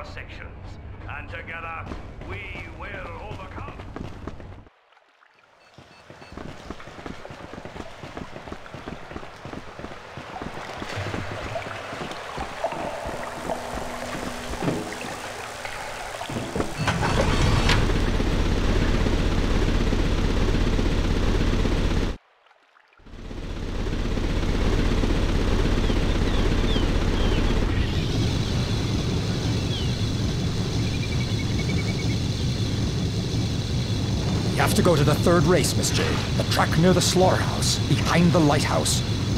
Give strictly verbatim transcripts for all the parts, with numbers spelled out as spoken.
our sections, and together we will overcome. You have to go to the third race, Miss Jade. The track near the slaughterhouse, behind the lighthouse.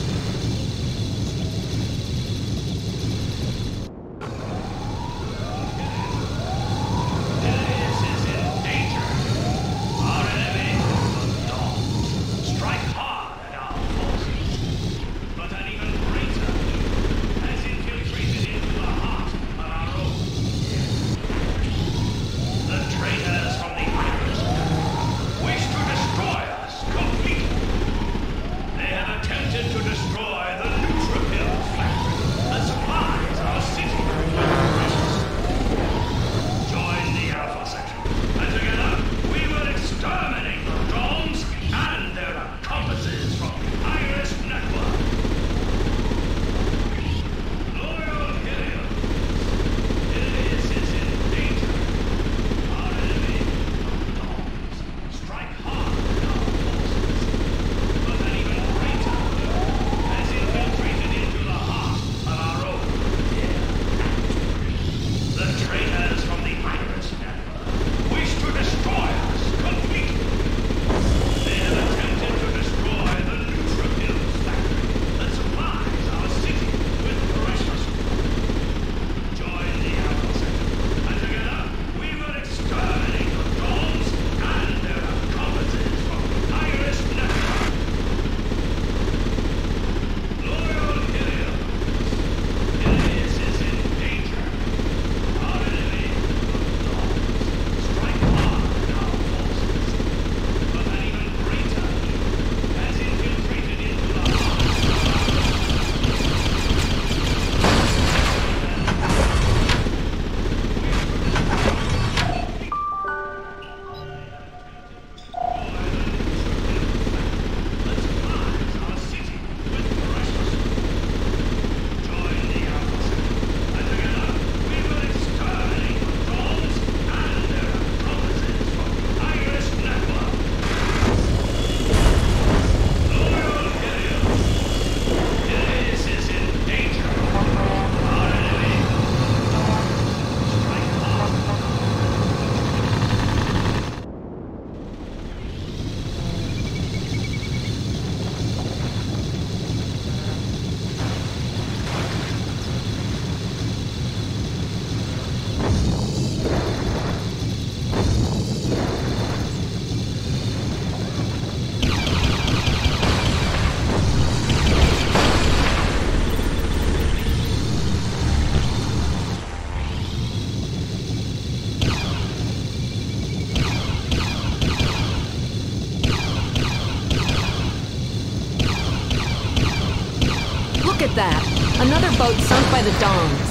Look at that! Another boat sunk by the Dongs.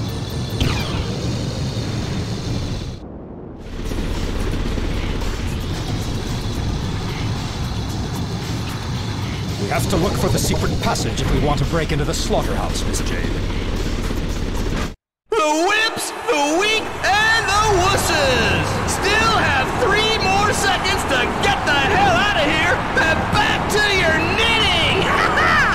We have to look for the secret passage if we want to break into the slaughterhouse, Miss Jade. The whips, the weak, and the wusses! Still have three more seconds to get the hell out of here and back to your knitting! Ha-ha!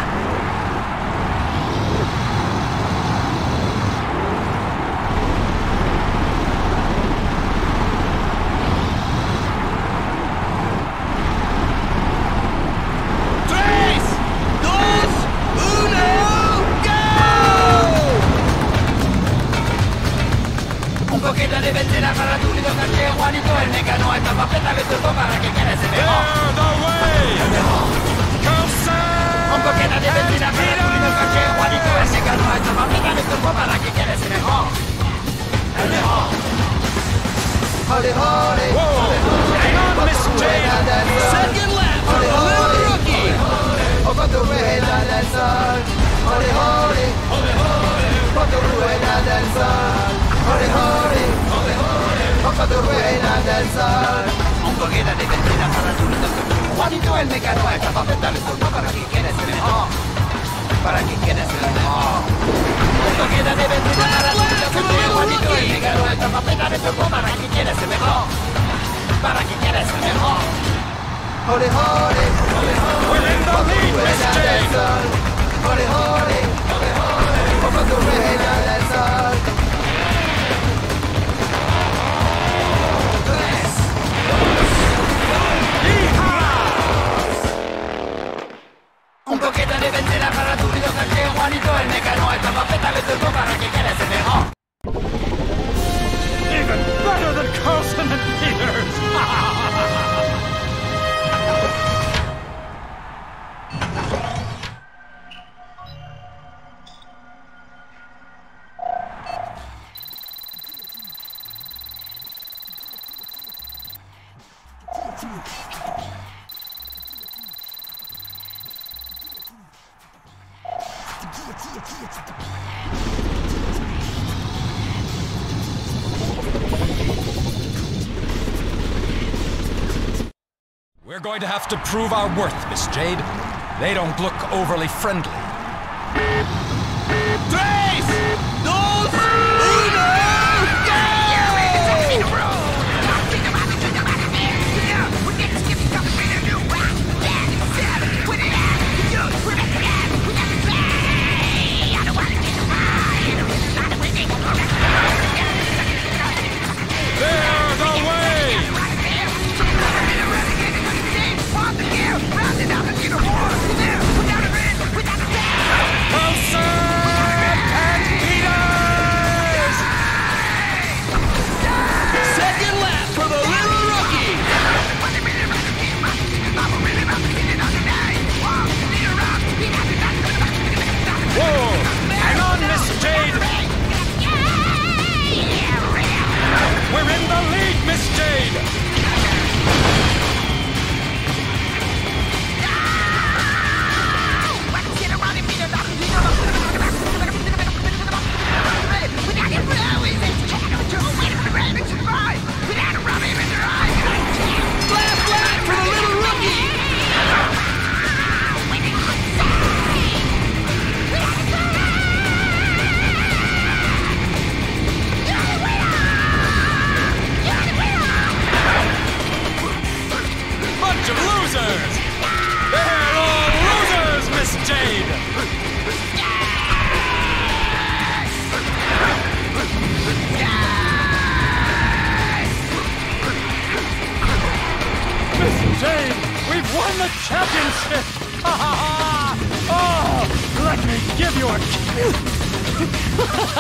Tres, dos, uno, go! Un poquito de benzina para tu lindo caché, Juanito, el mecano está papeta de turbo para que quede ese mejor. The way! Un poquito de benzina para tu lindo caché, Juanito, el mecano está papeta de turbo para que quede ese mejor. El mejor. Holly, holly, holly, holly. Hang on, Miss Jade! Second lap for the little rookie. Over the rueda del sol. Holly, holly, holly, holly. Por tu rueda del sol. Holly, holly. poco tu rueda del sol. Un poquito de benzina para tu luz. Juanito el mecano está para apretar el turno para que quieres ser mejor. Para que quieres ser mejor. Un poquito de benzina para tu luz. Juanito el mecano está para apretar el turno para que quieres ser mejor. Para que quieres ser mejor. Jole, jole, jole, jole. We're in the lead, Miss Jade. Jole, jole, jole, jole. Poco tu rueda del sol. Un poquito de benzina para tu ruido que Juanito el mecano está para apretar el turno para que quieres ser mejor. Even better than Carlson and Peters! We're going to have to prove our worth, Miss Jade. They don't look overly friendly. Tres, dos, uno, go! They're the way! Carlson and Peters! Second lap for the little rookie. Whoa! Hang on, Miss Jade! We're in the lead, Miss Jade! Last lap for the little rookie. Bunch of losers! They're all losers, Miss Jade! Miss Jade, we've won the championship! Ha ha ha! Oh, let me give you a kiss!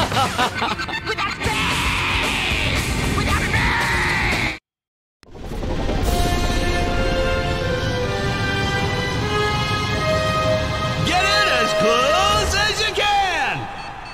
Get in as close as you can.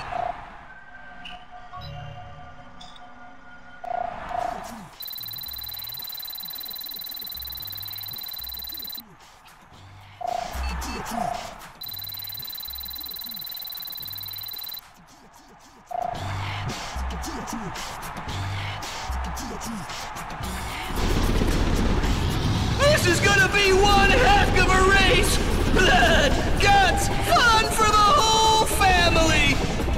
This is gonna be one heck of a race! Blood, guts, fun for the whole family!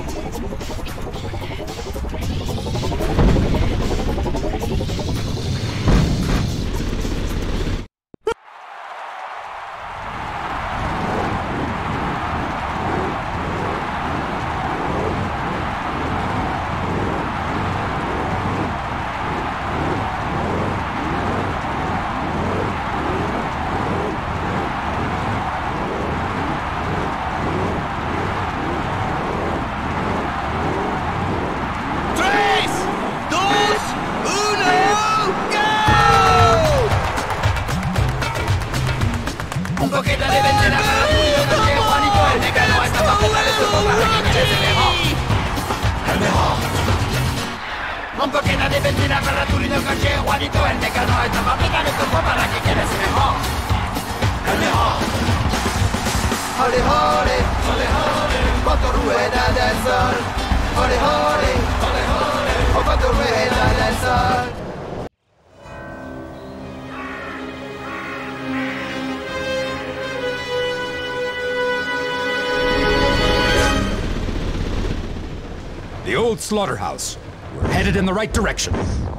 Un poquito de benzina para tu lindo coche, Juanito el mecano está para aplicar el turbo para que quieres mejor. El mejor. Jole, jole, jole, jole, con tu rueda del sol. Jole, jole, jole, jole, con tu rueda del sol. slaughterhouse. We're headed in the right direction.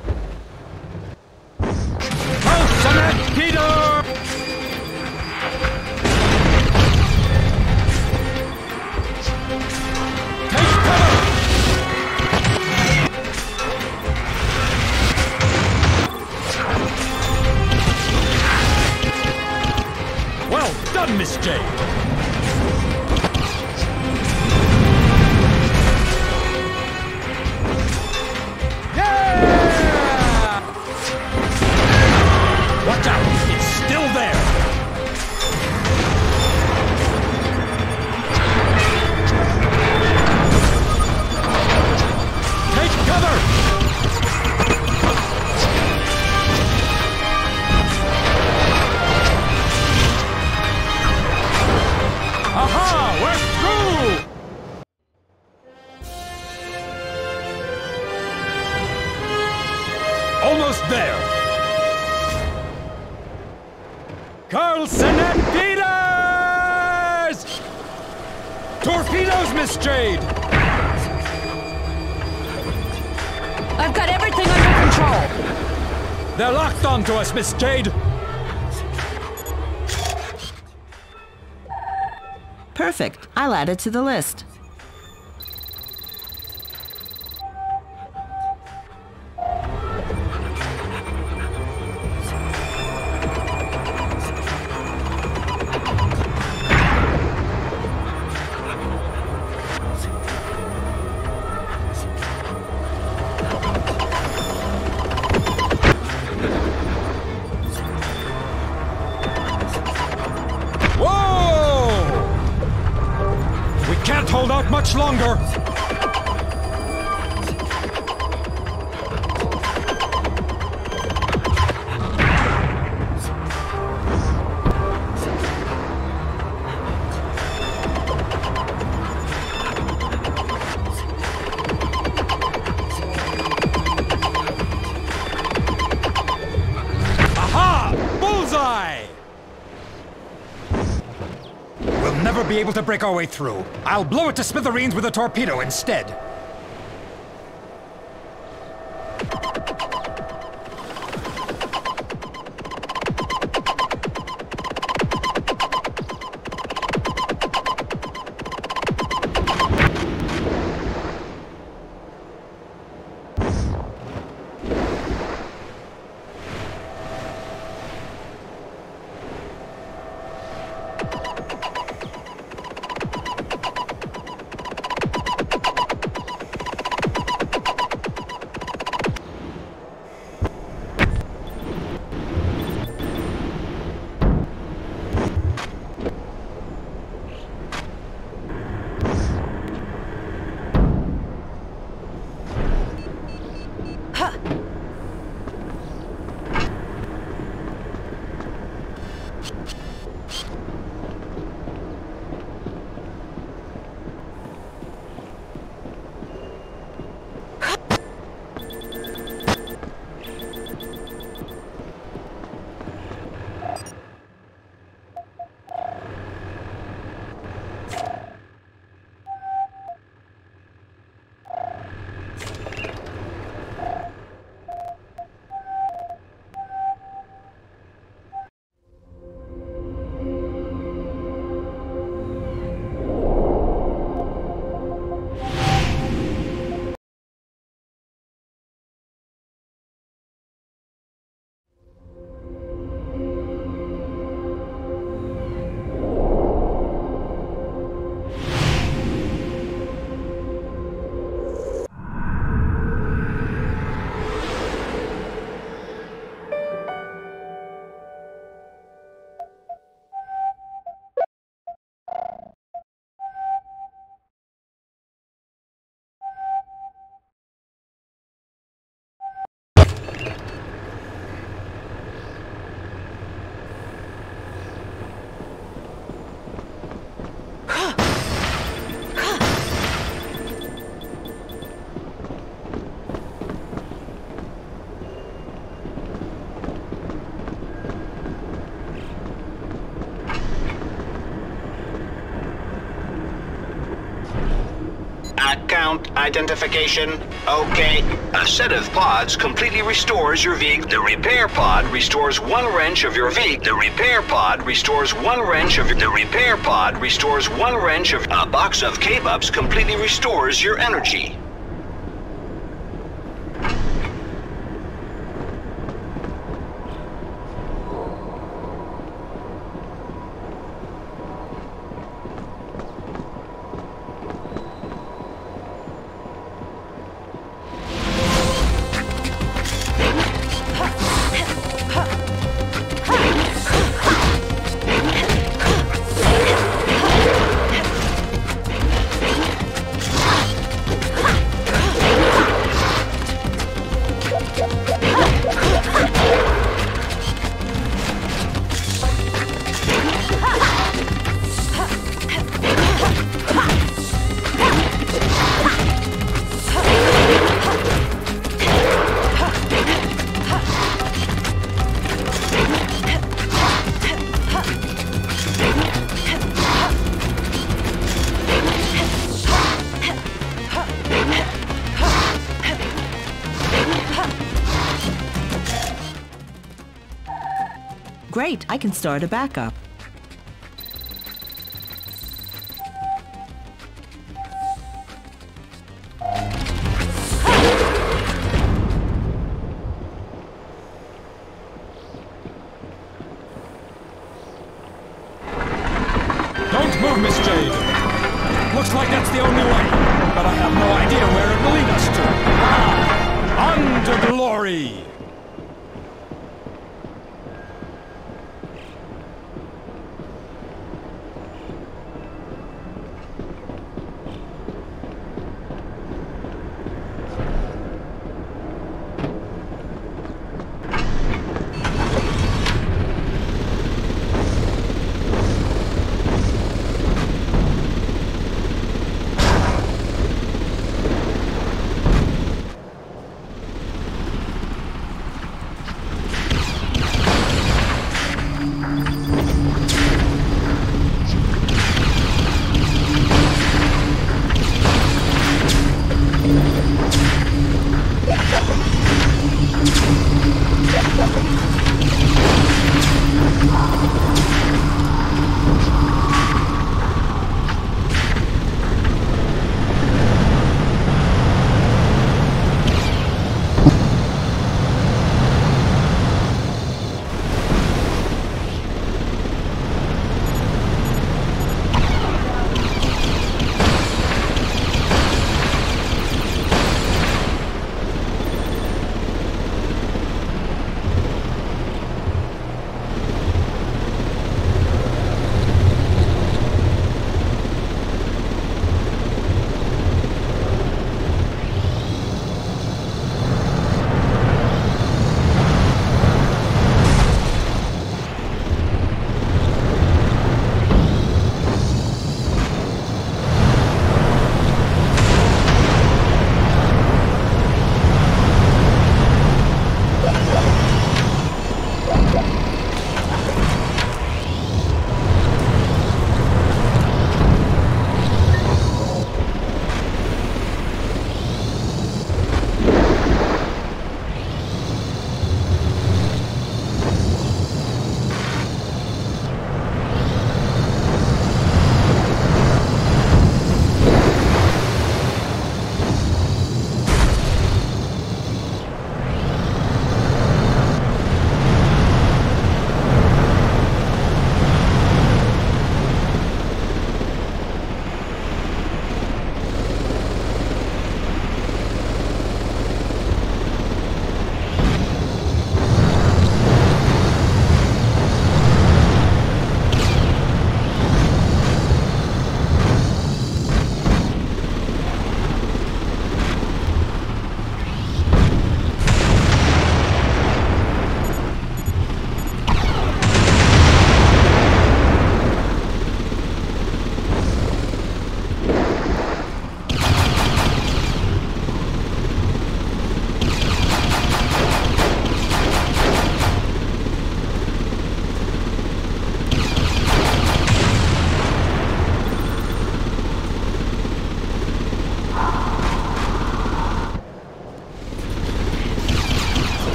Ultimate Peter! Take cover! Well done, Miss Jade! Watch out! It's still there! Take cover! Aha! We're through! Almost there! Carlson and Peters! Torpedoes, Miss Jade! I've got everything under control. They're locked onto us, Miss Jade! Perfect. I'll add it to the list. Hold out much longer! Aha! Bullseye! We'll never be able to break our way through. I'll blow it to smithereens with a torpedo instead. Pump identification. Okay. A set of pods completely restores your vehicle. The repair pod restores one wrench of your vehicle. The repair pod restores one wrench of your... The repair pod restores one wrench of... A box of K-Bups completely restores your energy. Great, I can start a backup. Don't move, Miss Jade. Looks like that's the only way, but I have no idea where it will lead us to. Ah! On to glory!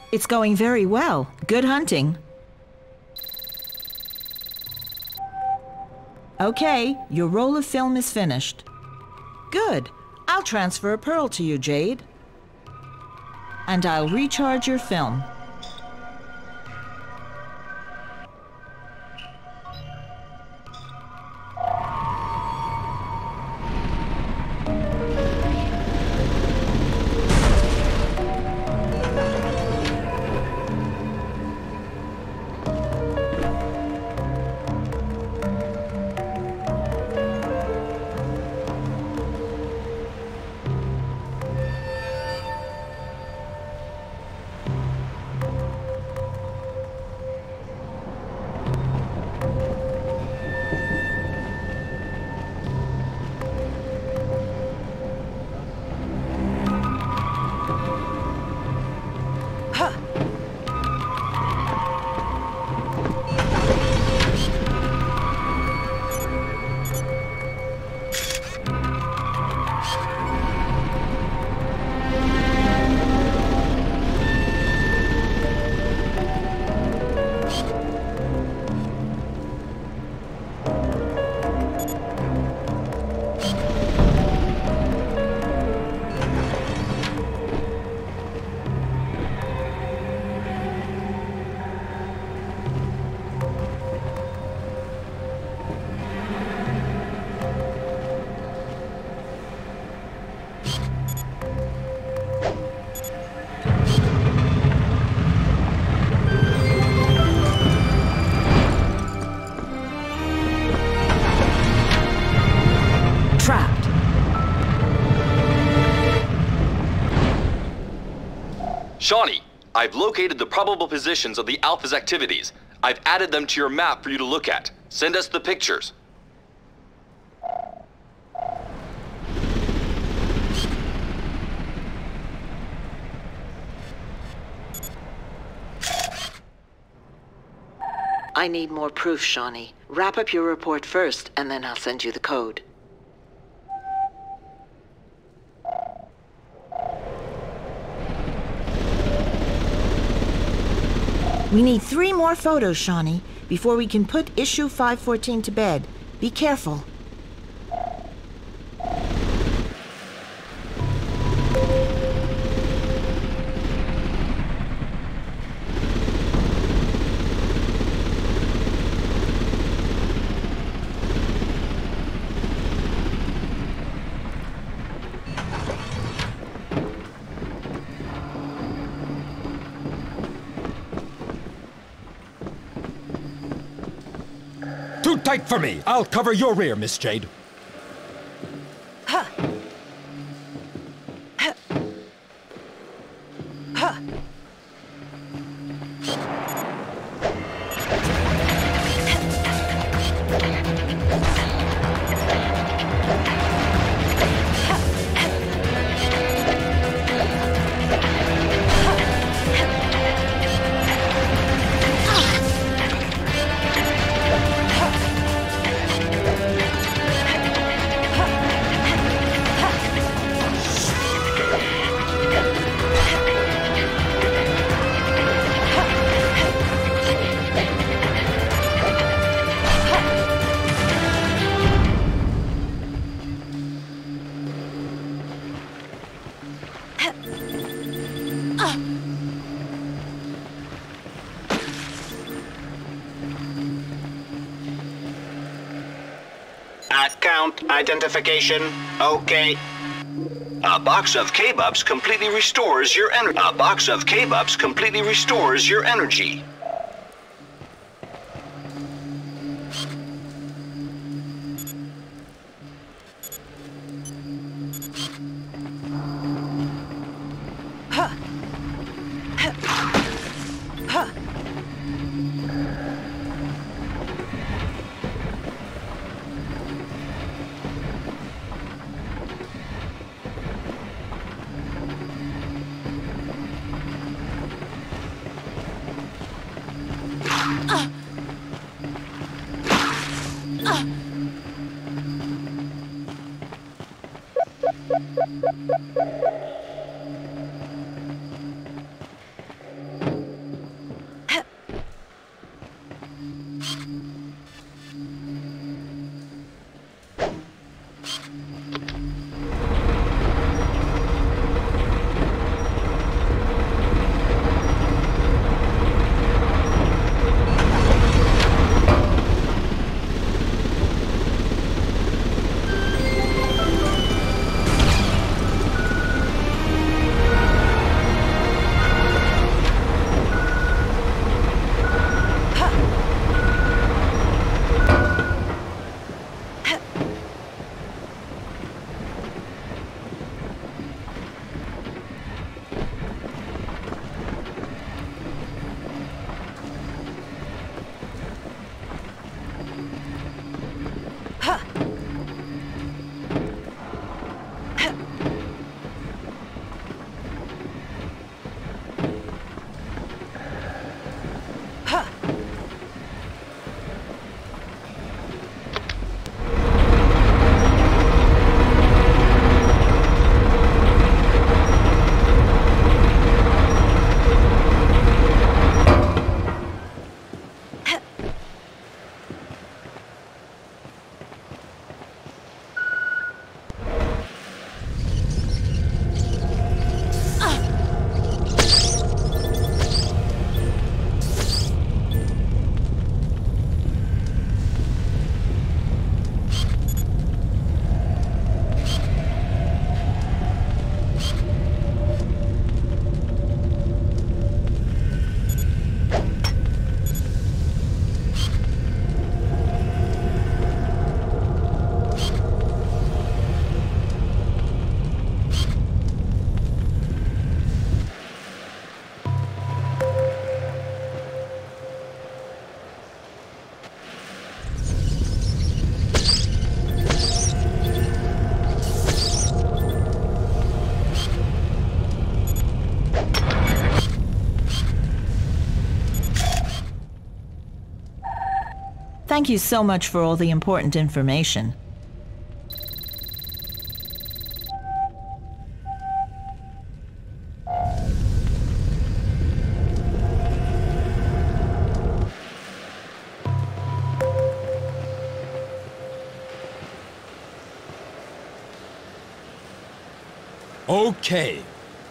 It's going very well. Good hunting. Okay, your roll of film is finished. Good. I'll transfer a pearl to you, Jade. And I'll recharge your film. Shawnee, I've located the probable positions of the Alpha's activities. I've added them to your map for you to look at. Send us the pictures. I need more proof, Shawnee. Wrap up your report first, and then I'll send you the code. We need three more photos, Shawnee, before we can put issue five fourteen to bed. Be careful. Too tight for me. I'll cover your rear, Miss Jade. Huh. Huh. Huh. Account identification. Okay. A box of K-Bups completely restores your energy. A box of K-Bups completely restores your energy. Huh. Huh. Thank you so much for all the important information. Okay.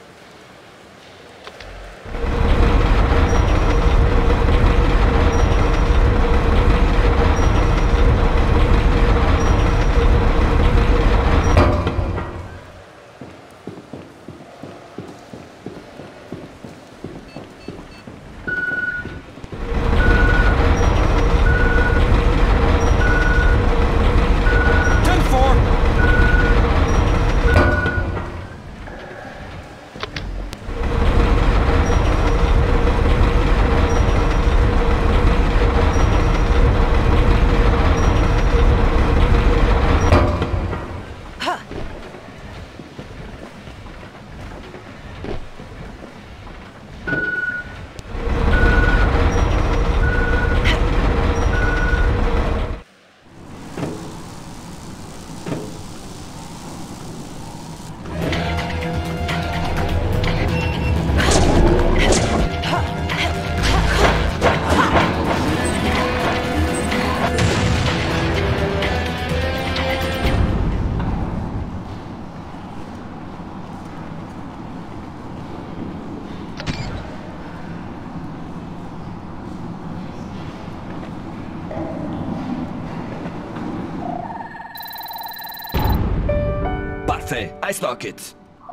Parfait, I stock it.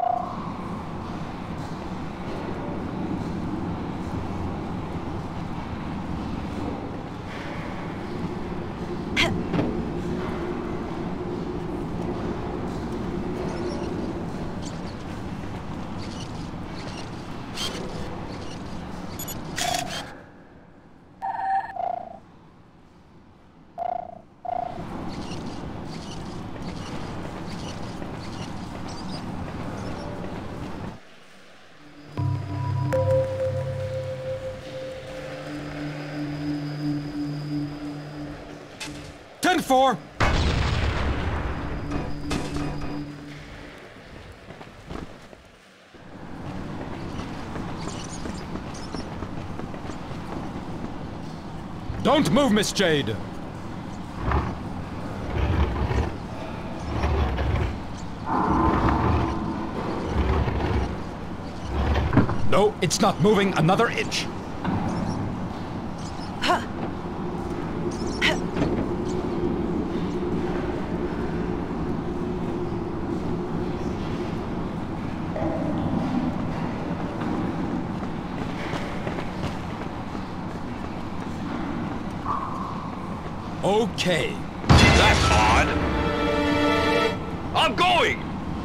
ten four! Don't move, Miss Jade! No, it's not moving another inch. Okay. That's odd. I'm going!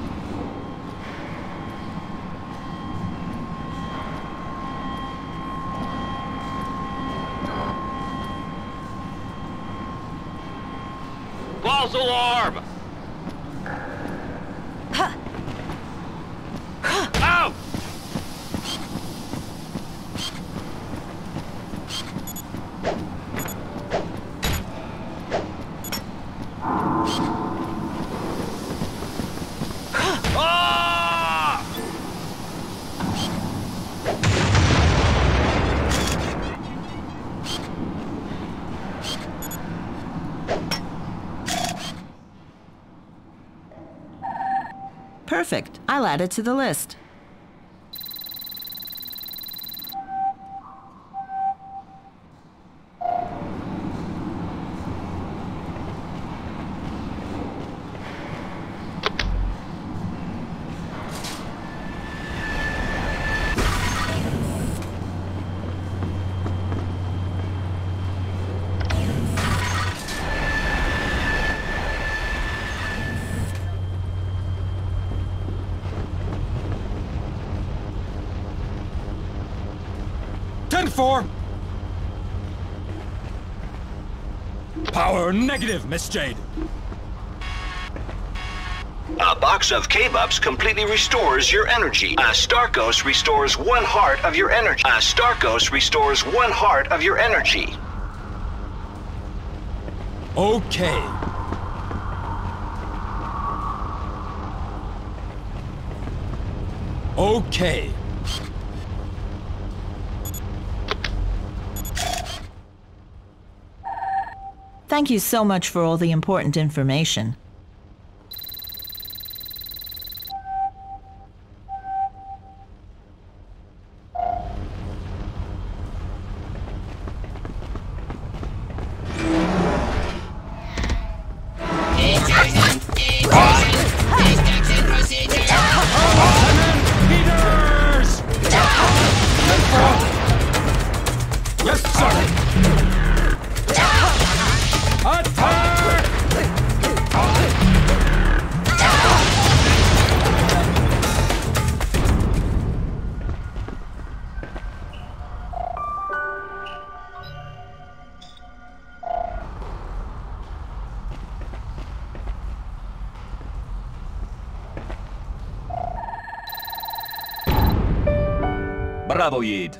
False alarm! Out! Perfect. I'll add it to the list. ten four! Power negative, Miss Jade. A box of K-Bups completely restores your energy. A Starkos restores one heart of your energy. A Starkos restores one heart of your energy. Okay. Okay. Thank you so much for all the important information. Bravo, Yid.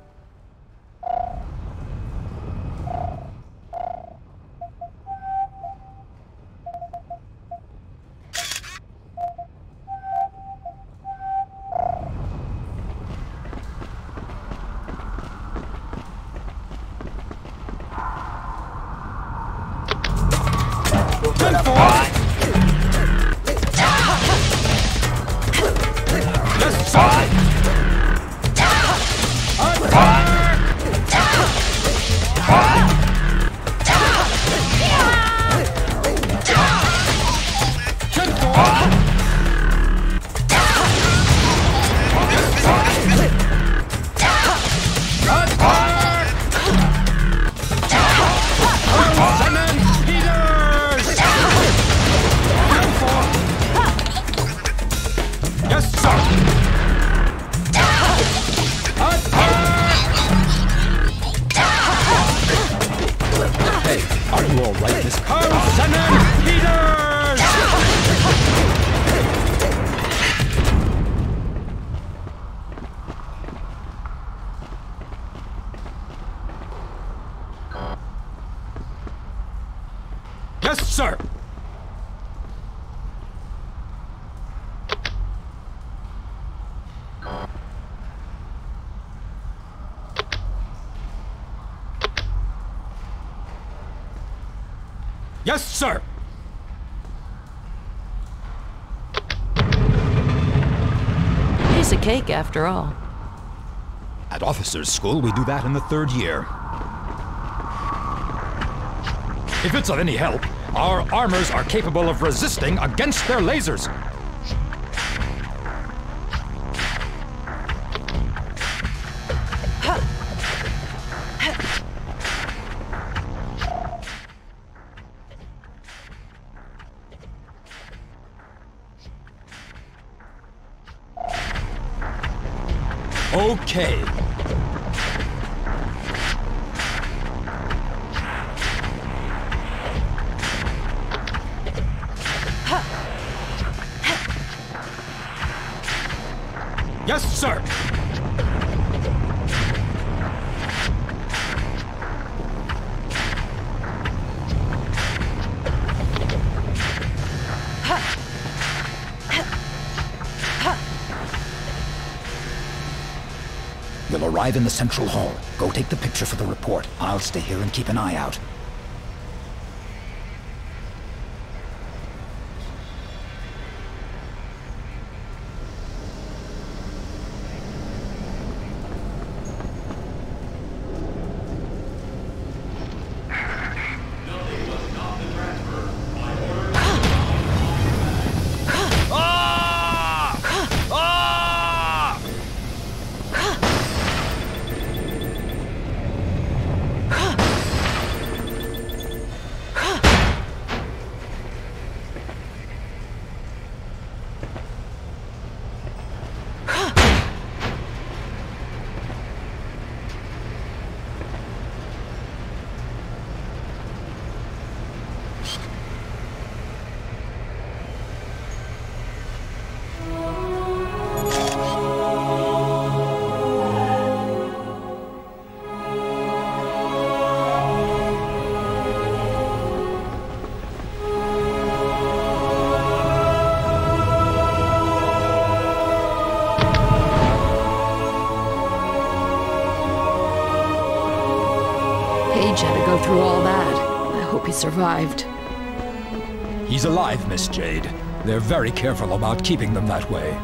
Yes, sir! Yes, sir! Piece of cake, after all. At officers' school, we do that in the third year. If it's of any help, our armors are capable of resisting against their lasers. Okay. Yes, sir! You'll arrive in the central hall. Go take the picture for the report. I'll stay here and keep an eye out. Page had to go through all that. I hope he survived. He's alive, Miss Jade. They're very careful about keeping them that way.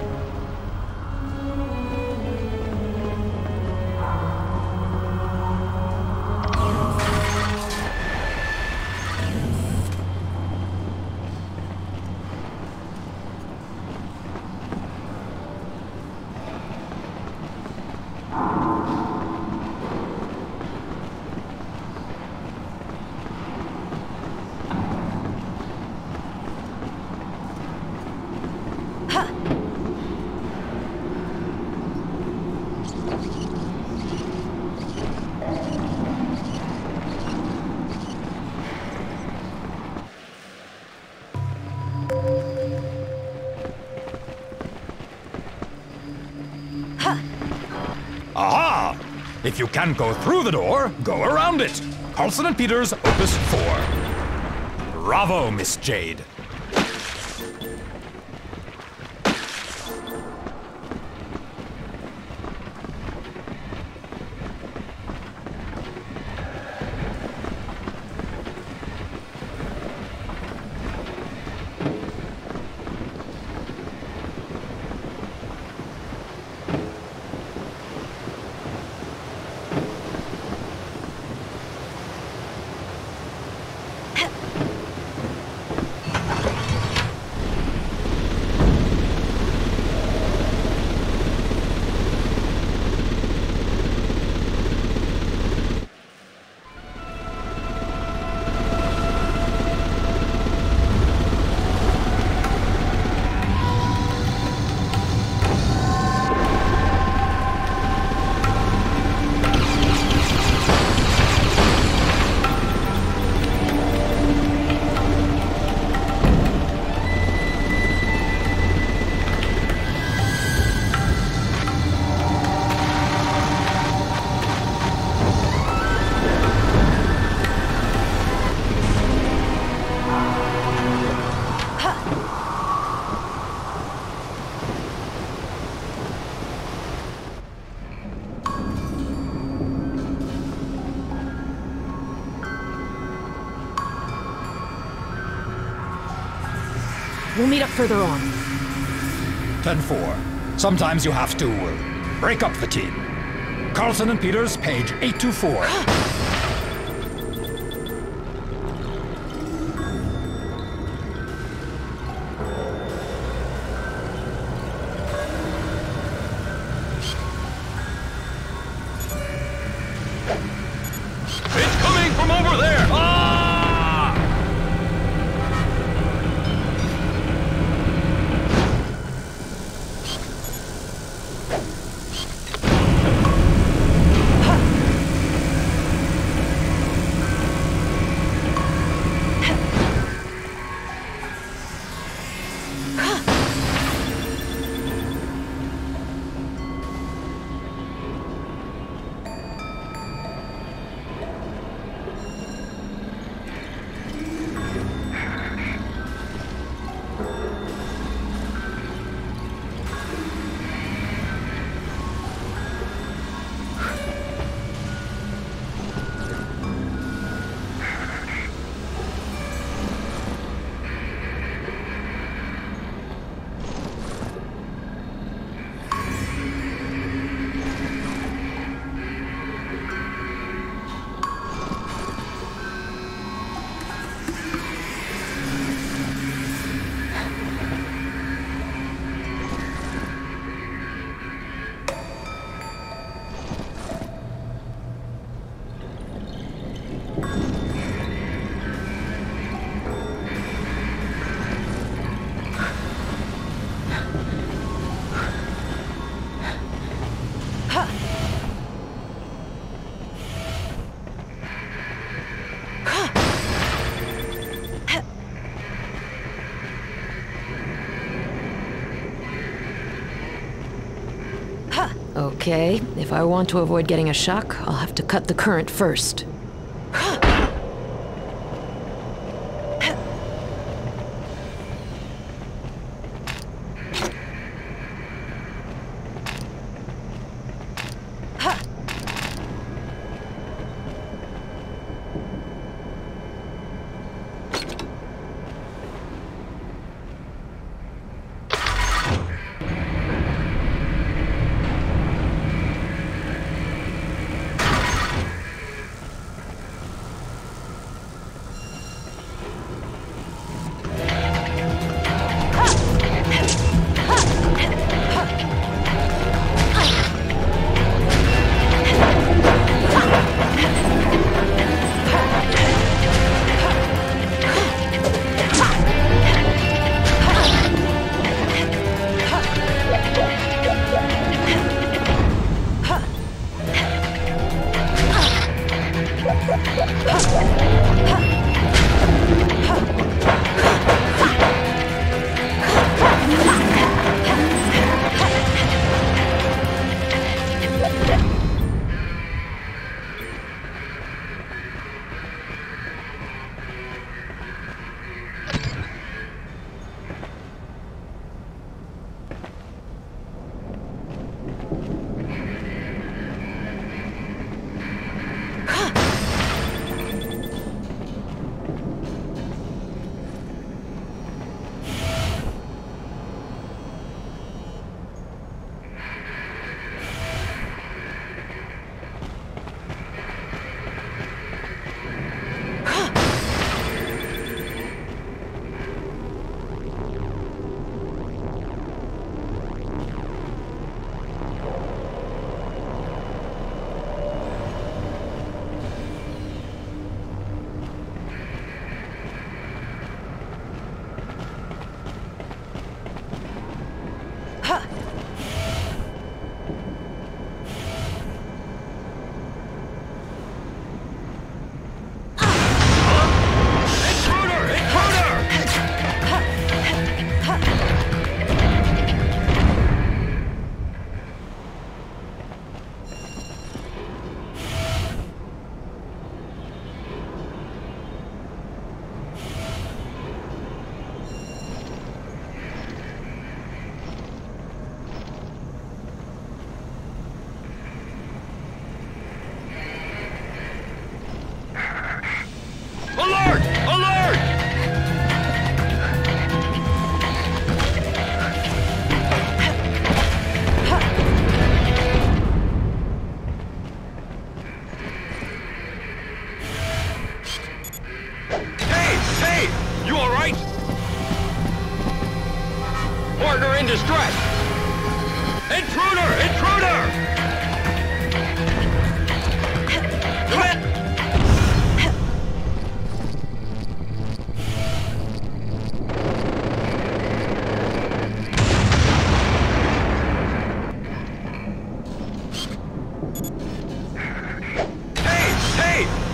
Aha! If you can't go through the door, go around it. Carlson and Peters, Opus four. Bravo, Miss Jade. We'll meet up further on. ten four. Sometimes you have to uh, break up the team. Carlson and Peters, page eight two four. It's coming from over there! Ah! Okay, if I want to avoid getting a shock, I'll have to cut the current first.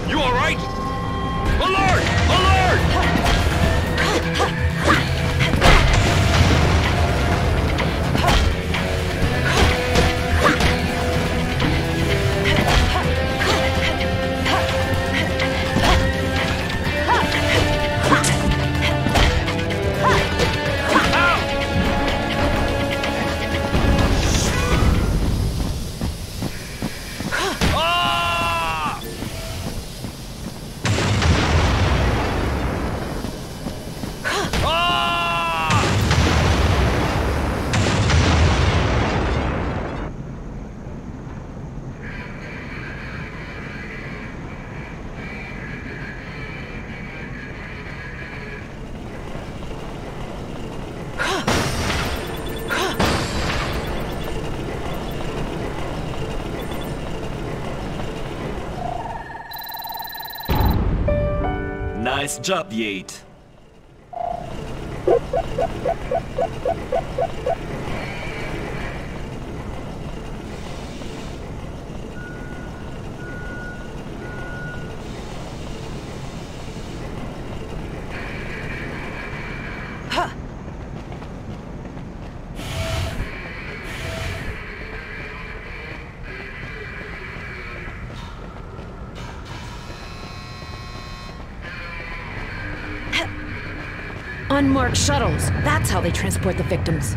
You all right? Alert! Alert! Nice job, Yates. Unmarked shuttles. That's how they transport the victims.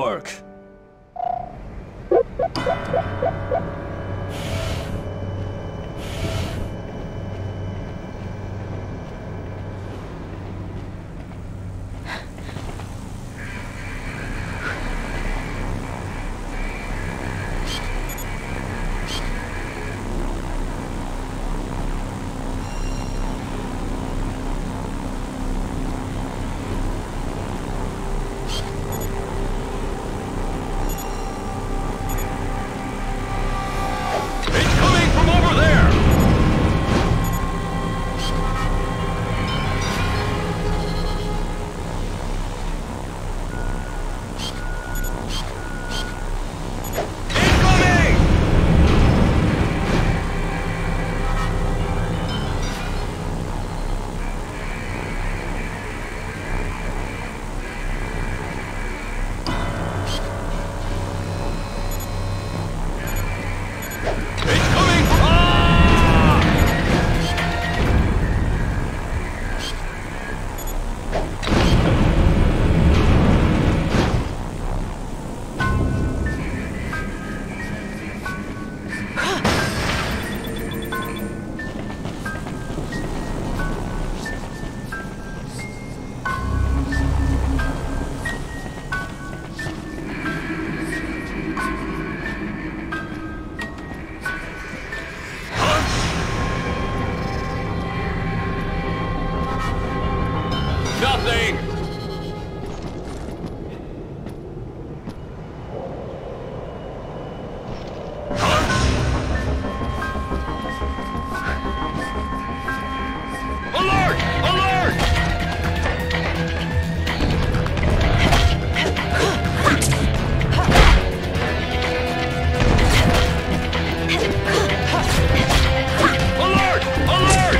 work. Nothing! Alert! Alert! Alert! Alert!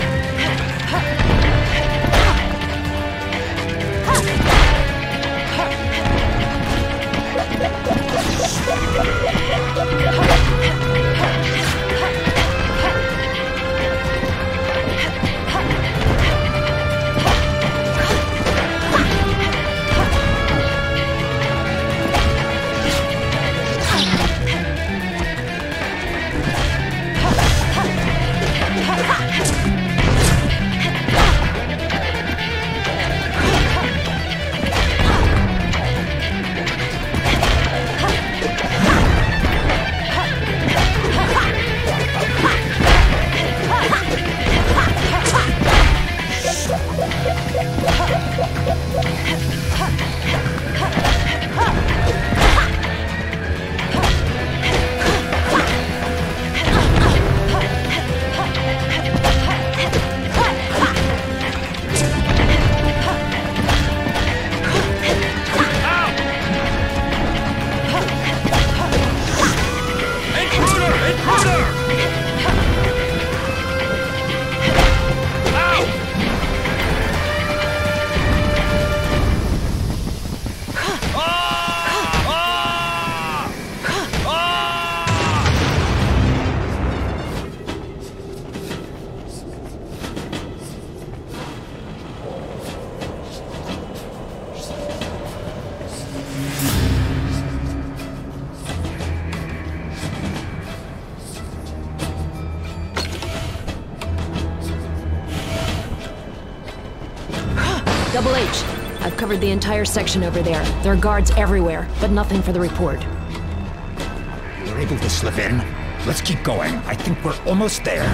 Double H, I've covered the entire section over there. There are guards everywhere, but nothing for the report. You're able to slip in? Let's keep going. I think we're almost there.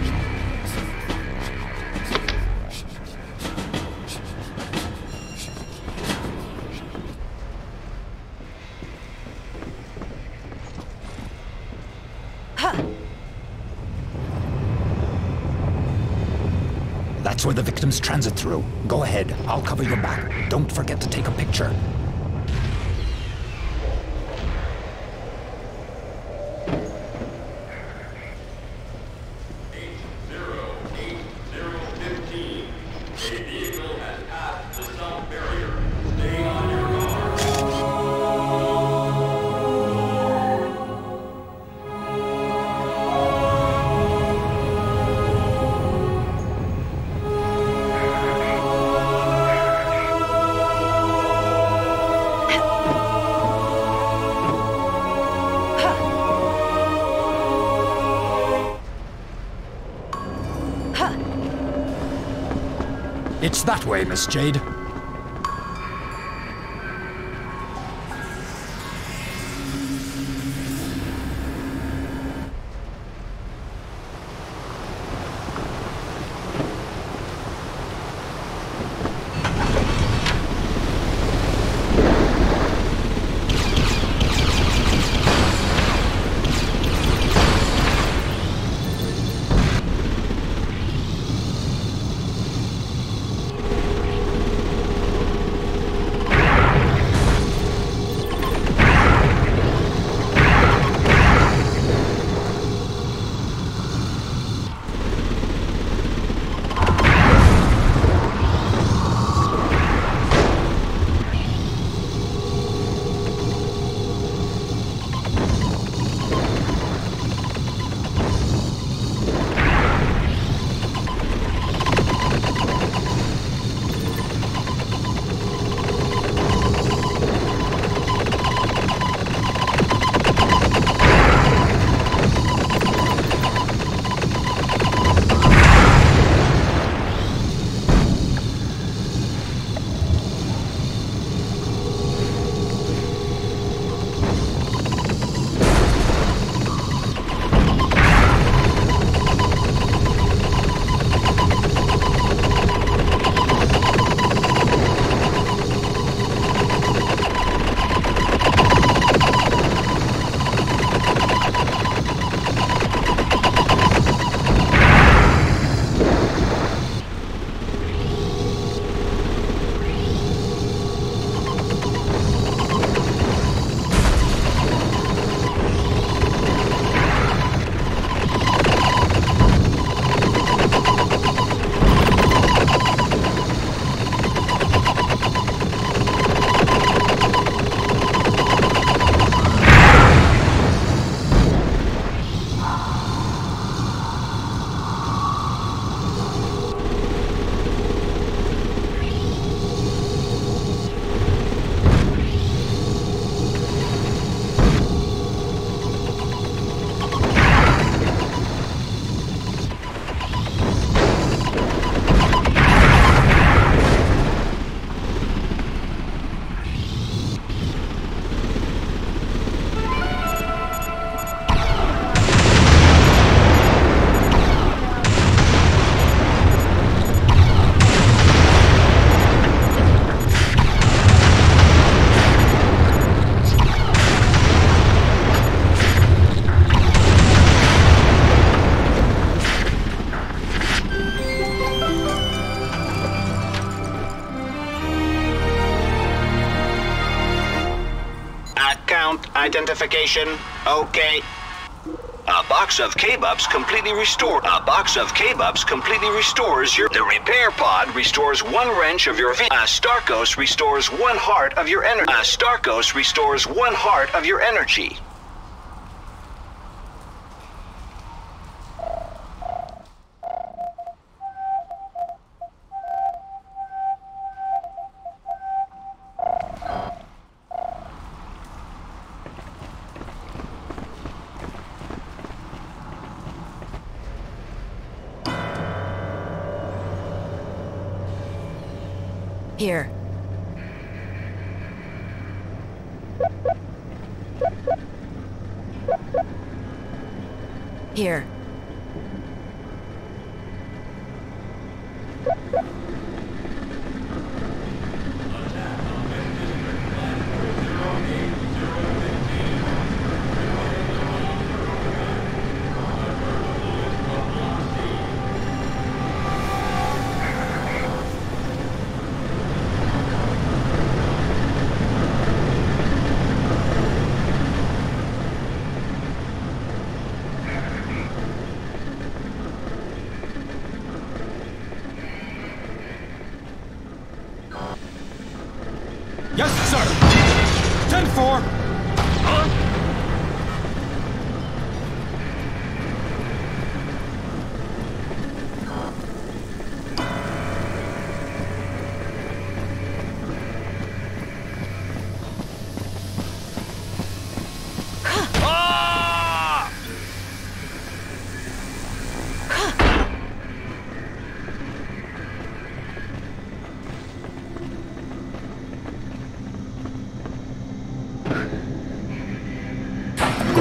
That's where the victims transit through. Go ahead. I'll cover your back. Don't forget to take a picture. It's that way, Miss Jade. Identification, okay. A box of K-Bups completely restore. A box of K-Bups completely restores your. The repair pod restores one wrench of your. A Starkos restores one heart of your energy. A Starkos restores one heart of your energy. Here. Here.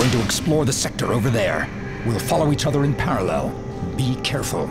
going to explore the sector over there. We'll follow each other in parallel. Be careful.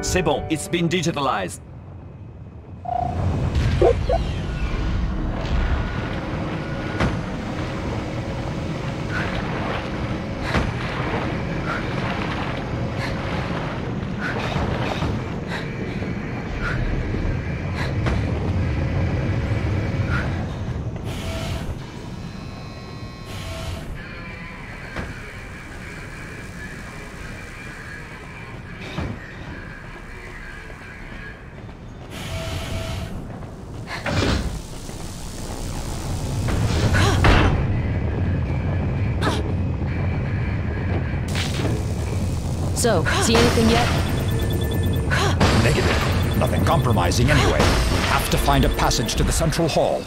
C'est bon, it's been digitalized. So, see anything yet? Negative. Nothing compromising anyway. Have to find a passage to the central hall.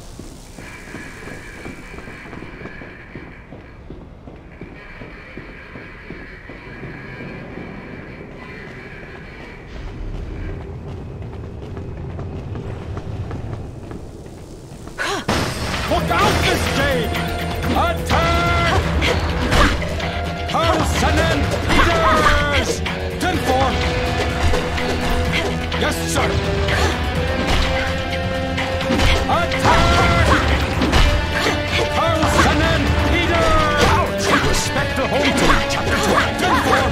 Look out, Miss Jade! Attack! Personnel leaders! ten four! Yes, sir! Attack! Personnel leaders! Ouch! Respect the home team, chapter twelve! ten four!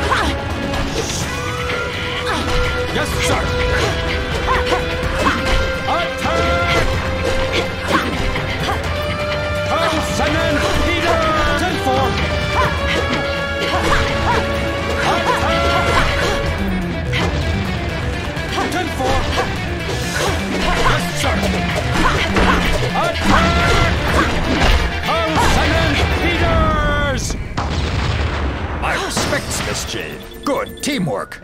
Yes, sir! Attack! Personnel leaders! ten four! ten four! Yes, sir! Attack! Personnel leaders! My respects, Miss Jade. Good teamwork.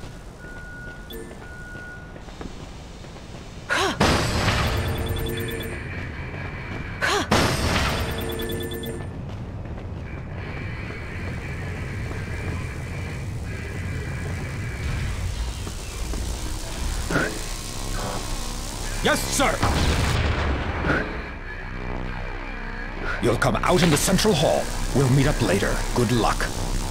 Yes, sir! You'll come out in the central hall. We'll meet up later. Good luck.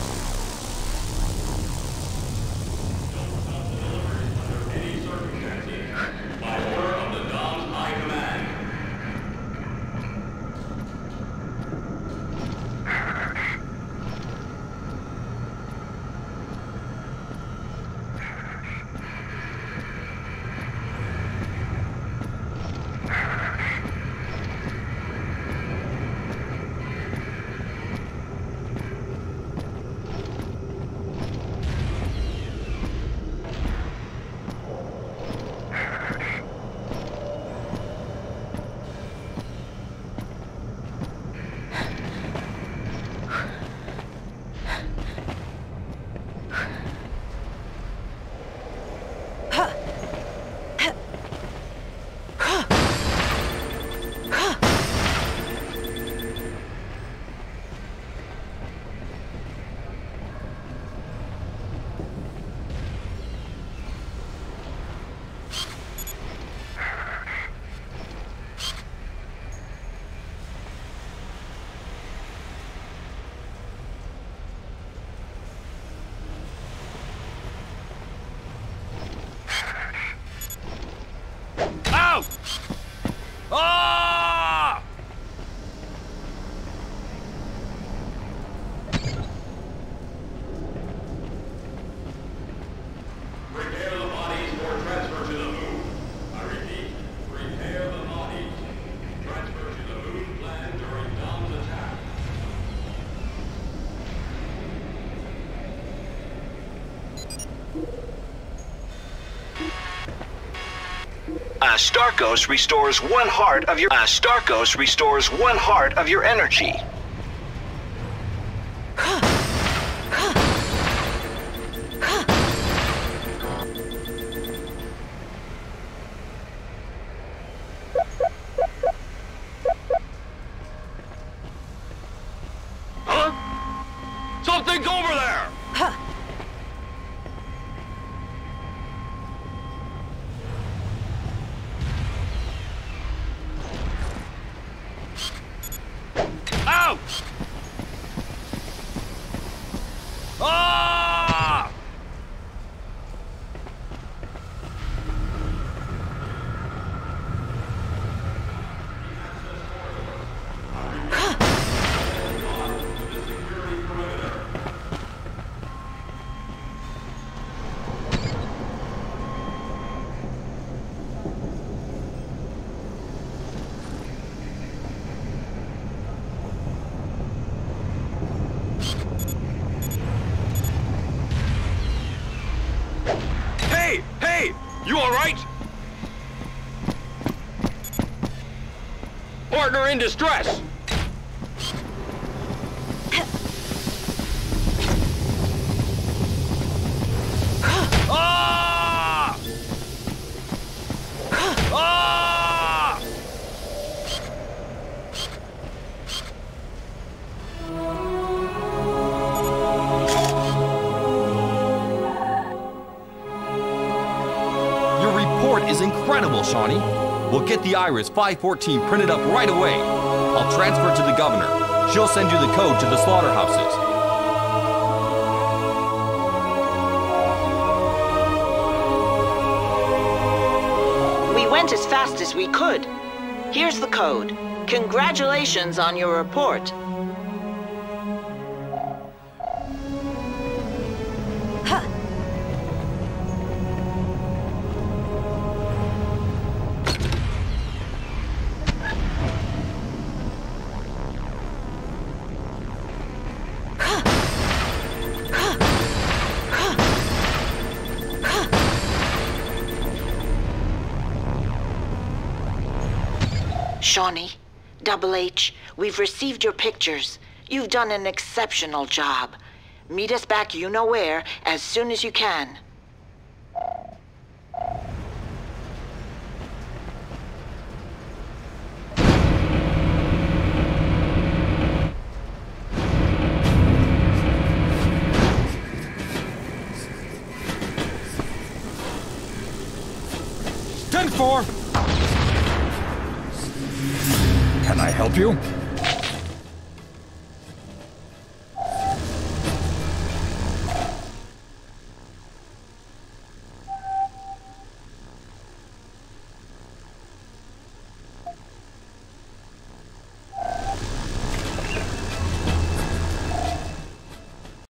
Ah! Prepare the bodies for transfer to the moon. I repeat, prepare the bodies. Transfer to the moon plan during Dom's attack. Uh, Starkos restores one heart of your. Uh, Starkos restores one heart of your energy. Huh? Something's over there! Ow! You all right? Partner in distress! Ah! Ah! Your report is incredible, Shawnee. We'll get the Iris five fourteen printed up right away. I'll transfer it to the governor. She'll send you the code to the slaughterhouses. We went as fast as we could. Here's the code. Congratulations on your report. Shawnee, Double H, we've received your pictures. You've done an exceptional job. Meet us back you know where as soon as you can. ten four! Can I help you?